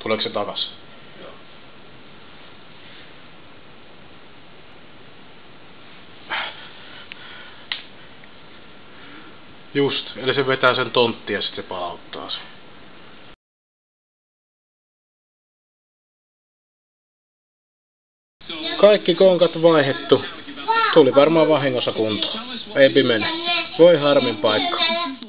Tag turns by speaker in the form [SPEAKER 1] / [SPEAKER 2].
[SPEAKER 1] Tuleeko se takas? Just, eli se vetää sen tonttia ja sitten se palauttaa sen. Kaikki konkat vaihdettu. Tuli varmaan vahingossa kuntoon. Ei mene. Voi harmin paikka.